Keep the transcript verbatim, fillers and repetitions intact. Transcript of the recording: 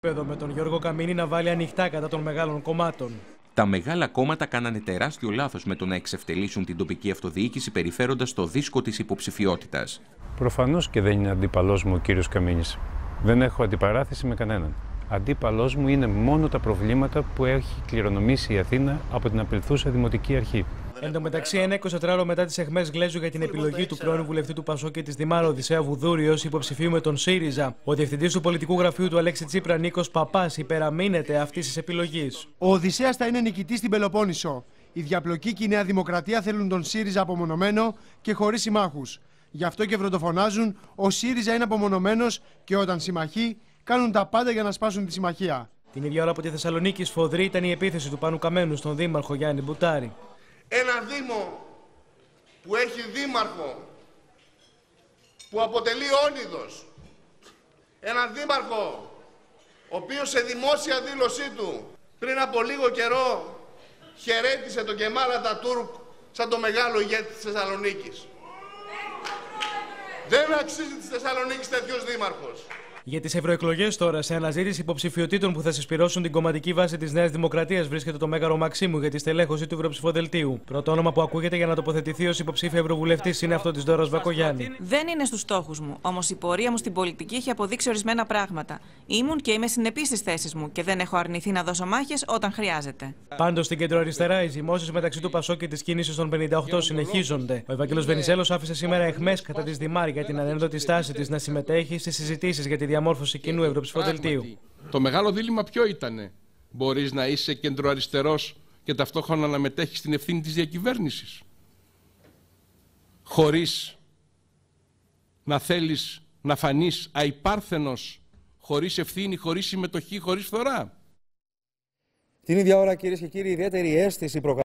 Με τον Γιώργο Καμίνη να βάλει ανοιχτά κατά των μεγάλων κομμάτων. Τα μεγάλα κόμματα κάνανε τεράστιο λάθος με το να εξευτελίσουν την τοπική αυτοδιοίκηση, περιφέροντας το δίσκο της υποψηφιότητας. Προφανώς και δεν είναι αντίπαλός μου ο κύριος Καμίνης. Δεν έχω αντιπαράθεση με κανέναν. Αντίπαλός μου είναι μόνο τα προβλήματα που έχει κληρονομήσει η Αθήνα από την απελθούσα δημοτική αρχή. Εν τω μεταξύ, ένα εικοσιτετράωρο μετά τις αιχμές Γλέζου για την επιλογή του πρώην βουλευτή του Πασόκ και της Δημάρου Οδυσσέα Βουδούρη ως υποψηφίου με τον ΣΥΡΙΖΑ, ο διευθυντής του πολιτικού γραφείου του Αλέξη Τσίπρα, Νίκος Παπάς, υπεραμείνεται αυτής της επιλογής. Ο Οδυσσέας θα είναι νικητής στην Πελοπόννησο. Η διαπλοκή και η Νέα Δημοκρατία θέλουν τον ΣΥΡΙΖΑ απομονωμένο και χωρίς συμμάχους. Γι' αυτό και βροντοφωνάζουν: ο ΣΥΡΙΖΑ είναι απομονωμένος και όταν συμμαχεί, κάνουν τα πάντα για να σπάσουν τη συμμαχία. Την ίδια ώρα από τη Θεσσαλονίκη, σφοδρή ήταν η επίθεση του Πάνου Καμένου στον δήμαρχο Γιάννη Μπουτάρη. Ένα δήμο που έχει δήμαρχο που αποτελεί όνειδος. Ένα δήμαρχο ο οποίος σε δημόσια δήλωσή του πριν από λίγο καιρό χαιρέτησε τον Κεμάλ Ατατούρκ σαν το μεγάλο ηγέτη της Θεσσαλονίκης. Δεν αξίζει της Θεσσαλονίκης τέτοιος δήμαρχος. Για τις ευρωεκλογές τώρα, σε αναζήτηση υποψηφιωτήτων που θα συσπυρώσουν την κομματική βάση της Νέας Δημοκρατίας, βρίσκεται το Μέγαρο Μαξίμου για τη στελέχωση του Ευρωψηφοδελτίου. Πρώτο όνομα που ακούγεται για να τοποθετηθεί ως υποψήφια ευρωβουλευτής είναι αυτό της Δώρας Βακογιάννη. Δεν είναι στους στόχους μου, όμως η πορεία μου στην πολιτική έχει αποδείξει ορισμένα πράγματα. Ήμουν και είμαι συνεπής στις θέσεις μου και δεν έχω αρνηθεί να δώσω μάχες όταν χρειάζεται. Πάντως στην κεντροαριστερά, οι ζυμώσεις μεταξύ του Πασόκ και της κίνησης των πενήντα οκτώ συνεχίζονται. Ο Ευαγγέλος Βενιζέλος άφησε σήμερα αιχμές κατά της Δημάρ για την ανένδοτη στάση της να συμμετέχει στις συζητήσεις για τη διαμόρφωση κοινού ευρωψηφοδελτίου. Το μεγάλο δίλημμα ποιο ήτανε? Μπορείς να είσαι κεντροαριστερός και ταυτόχρονα να μετέχεις στην ευθύνη της διακυβέρνησης, χωρίς να θέλεις να φανείς αϊπάρθενος, χωρίς ευθύνη, χωρίς συμμετοχή, χωρίς φθορά. Την ίδια ώρα, κυρίες και κύριοι, ιδιαίτερη αίσθηση προκαλεί